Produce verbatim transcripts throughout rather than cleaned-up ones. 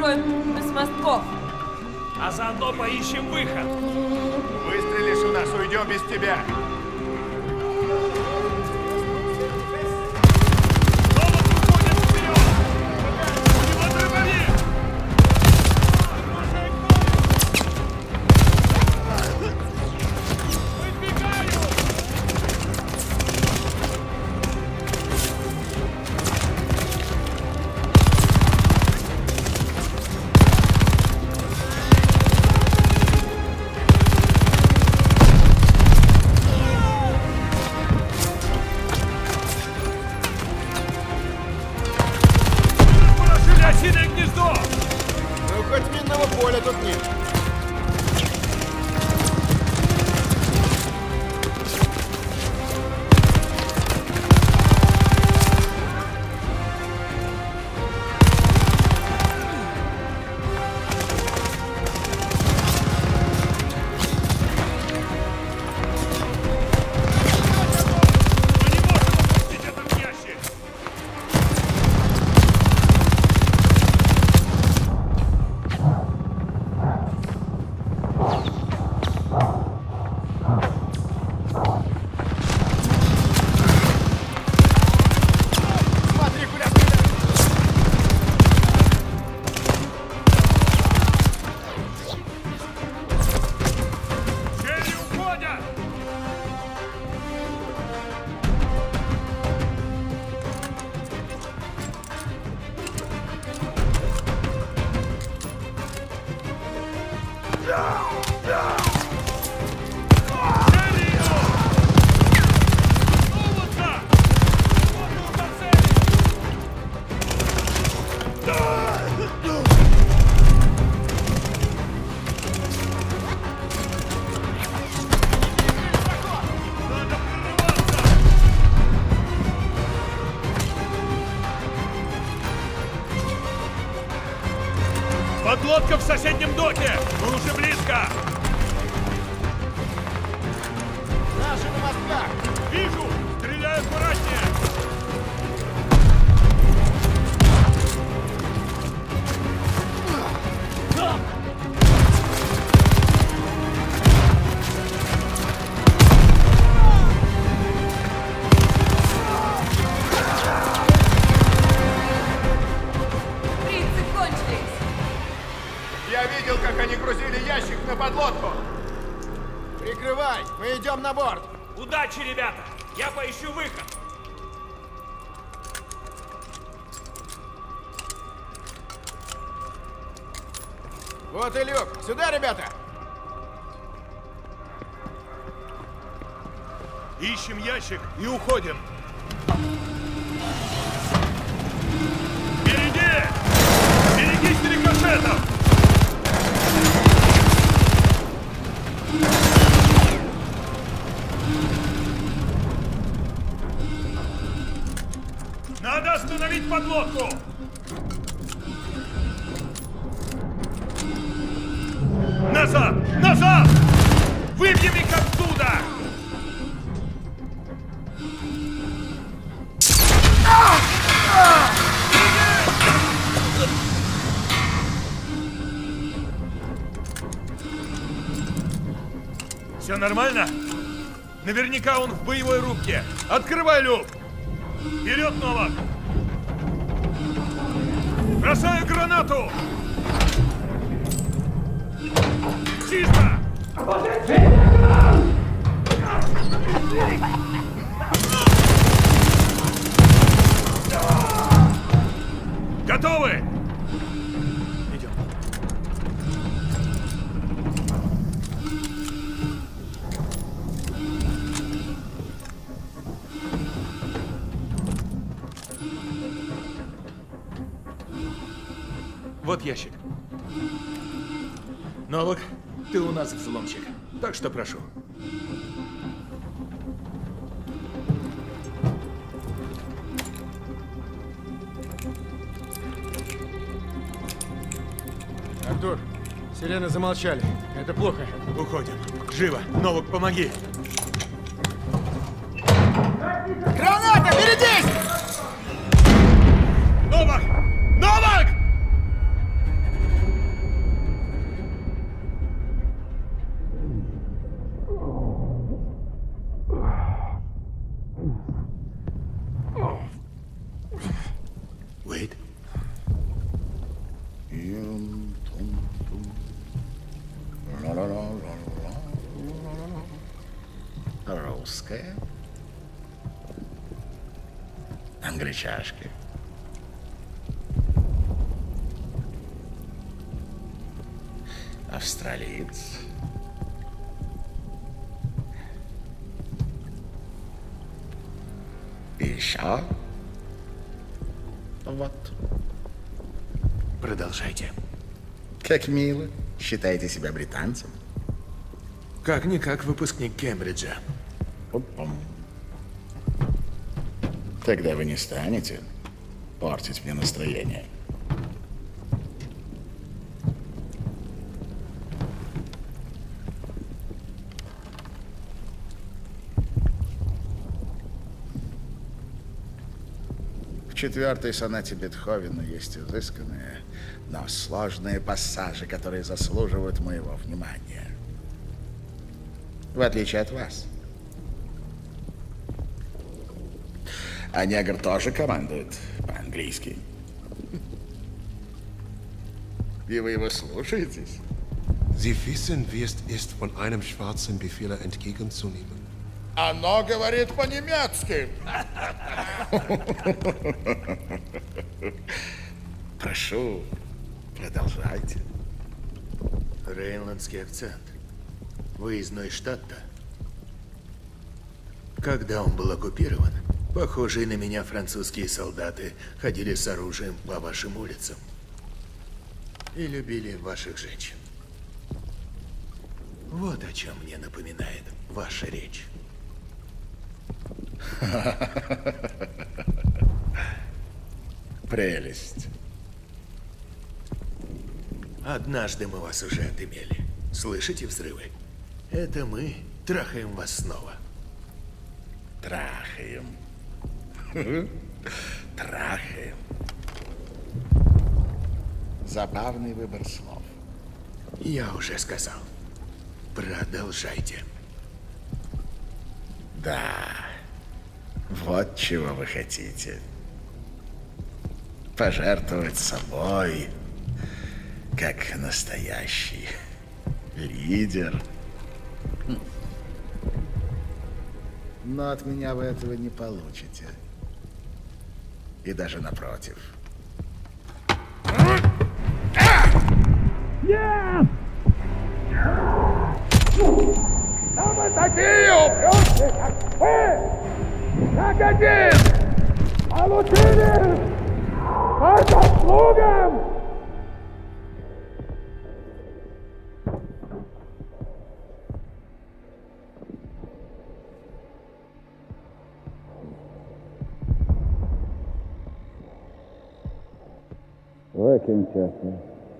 построят без мостков. А заодно поищем выход. Выстрелишь у нас, уйдем без тебя. Подлодка в соседнем доке! Мы уже близко! Наши на мостках! Вижу! Стреляй аккуратнее! Я видел, как они грузили ящик на подлодку. Прикрывай, мы идем на борт. Удачи, ребята! Я поищу выход. Вот и люк. Сюда, ребята! Ищем ящик и уходим. Впереди! Берегись рикошетов! Надо остановить подлодку! Назад! Назад! Выбьем их оттуда! Все нормально? Наверняка он в боевой рубке. Открывай люк! Вперед, Новак! Бросаю гранату! Чисто! Готовы? Идем. Вот ящик. Новак, ты у нас взломщик, так что прошу. Артур, сирены замолчали. Это плохо. Уходим. Живо. Новак, помоги. Граната! Берегись! Новак! Новак! Русская? Англичашка? Австралиец? И еще? Вот. Продолжайте. Как мило. Считаете себя британцем? Как-никак выпускник Кембриджа. Опа. Тогда вы не станете портить мне настроение. В четвертой сонате Бетховена есть изысканные, но сложные пассажи, которые заслуживают моего внимания. В отличие от вас. А негр тоже командует по-английски. И вы его слушаетесь? Sie wissen, wie es ist, von einem schwarzen Befehler entgegenzunehmen. Оно говорит по-немецки. Прошу, продолжайте. Рейнландский акцент. Выездной штат-то. Когда он был оккупирован, похожие на меня французские солдаты ходили с оружием по вашим улицам. И любили ваших женщин. Вот о чем мне напоминает ваша речь. Прелесть. Однажды мы вас уже отымели. Слышите взрывы? Это мы трахаем вас снова. Трахаем. Трахаем. Забавный выбор слов. Я уже сказал. Продолжайте. Да. Вот чего вы хотите. Пожертвовать собой, как настоящий лидер. Но от меня вы этого не получите. И даже напротив. Нет! А мы такие упрёмки, как вы! Как один! Получили по заслугам! Выкинь тепло.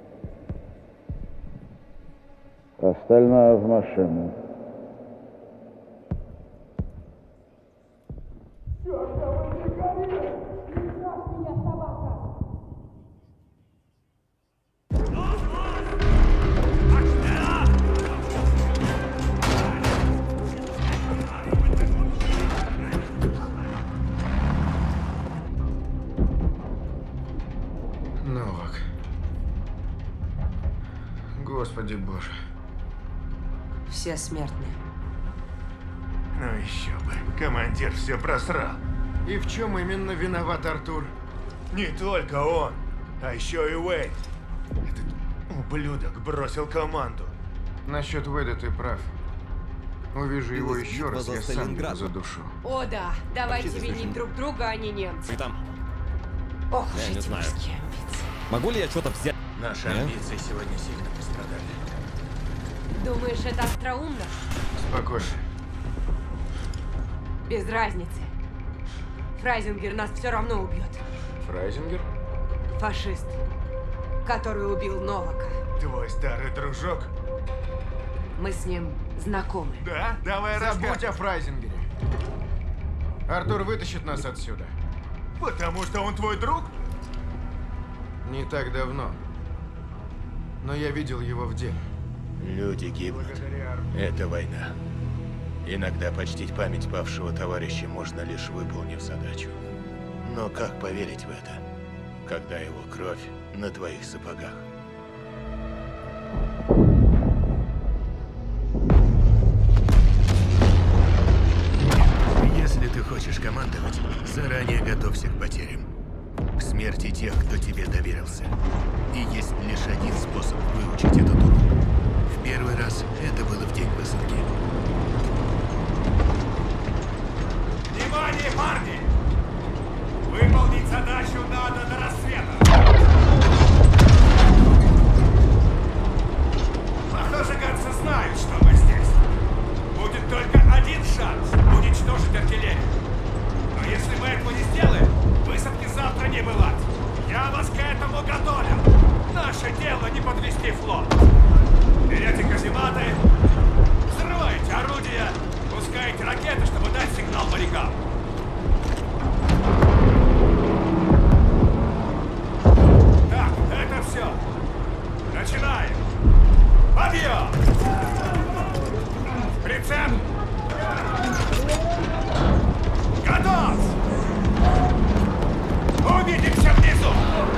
Остальное в машину. Новак. Господи боже. Все смертные. Ну еще бы. Командир все просрал. И в чем именно виноват Артур? Не только он, а еще и Уэйд. Этот ублюдок бросил команду. Насчет Уэйда ты прав. Увижу его еще раз, я сам его задушу. О да, давайте винить друг друга, а не немцы. Ты там? Ох уж Я не эти знаю. русские амбиции. Могу ли я что-то взять? Наши Нет? амбиции сегодня сильно пострадали. Думаешь, это остроумно? Спокойно. Без разницы. Фрайзингер нас все равно убьет. Фрайзингер? Фашист, который убил Новака. Твой старый дружок? Мы с ним знакомы. Да? Давай Забудь рассказывай. о Фрайзингере. Артур вытащит нас отсюда. Потому что он твой друг? Не так давно. Но я видел его в деле. Люди гибнут. Это война. Иногда почтить память павшего товарища можно лишь выполнив задачу. Но как поверить в это, когда его кровь на твоих сапогах? смерти тех, кто тебе доверился. И есть лишь один способ выучить этот урок. В первый раз это было в день высадки. Внимание, парни! Выполнить задачу надо до рассвета. Похоже, гонцы знают, что мы здесь. Будет только один шанс уничтожить артиллерию. Но если мы этого не сделаем, высадки завтра не бывать. Я вас к этому готовил. Наше дело не подвести флот. Берете казематы, взрываете орудия, пускаете ракеты, чтобы дать сигнал морякам. Так, это все. Начинаем. Подъем! Прицеп! Готов! Увидимся внизу!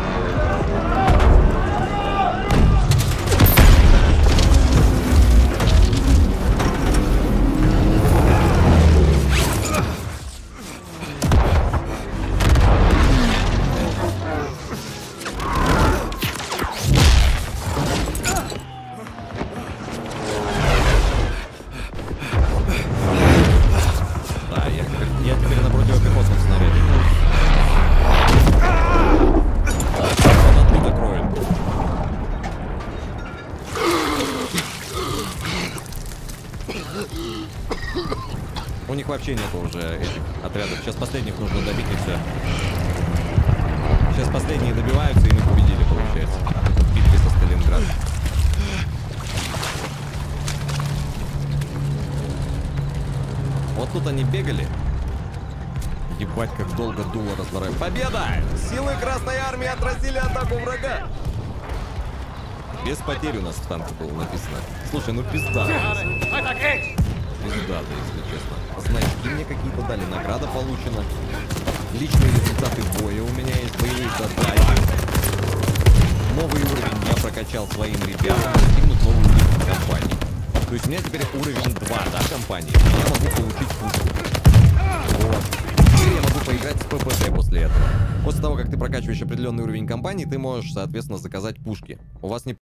У них вообще нету уже этих отрядов. Сейчас последних нужно добить и все. Сейчас последние добиваются, и мы победили, получается. В битве со Сталинградом. Вот тут они бегали. Ебать, как долго дуло разворачивает. Победа! Силы Красной Армии отразили атаку врага. Без потерь у нас в танке было написано. Слушай, ну пизда. Пизда, если честно. Значки мне какие-то дали, награда получена. Личные результаты боя у меня есть, боевые задачи. Новый уровень я прокачал своим ребятам. Достигнут новый уровень компании. То есть у меня теперь уровень два, да, компании. Я могу получить пушку. Вот. Теперь я могу поиграть с ППД после этого. После того, как ты прокачиваешь определенный уровень компании, ты можешь, соответственно, заказать пушки. У вас не